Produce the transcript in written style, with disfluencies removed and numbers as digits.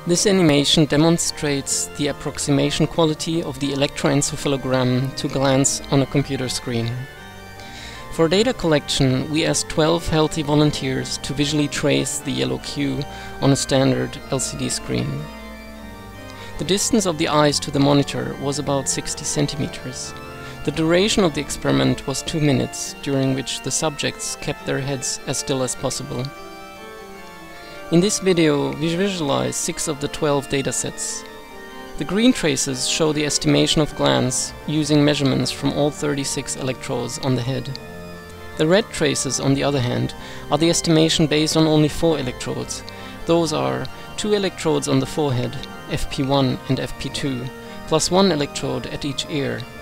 This animation demonstrates the approximation quality of the electroencephalogram to glance on a computer screen. For data collection, we asked 12 healthy volunteers to visually trace the yellow Q on a standard LCD screen. The distance of the eyes to the monitor was about 60 centimeters. The duration of the experiment was 2 minutes, during which the subjects kept their heads as still as possible. In this video, we visualize 6 of the 12 datasets. The green traces show the estimation of glance using measurements from all 36 electrodes on the head. The red traces, on the other hand, are the estimation based on only 4 electrodes. Those are 2 electrodes on the forehead, FP1 and FP2, plus 1 electrode at each ear,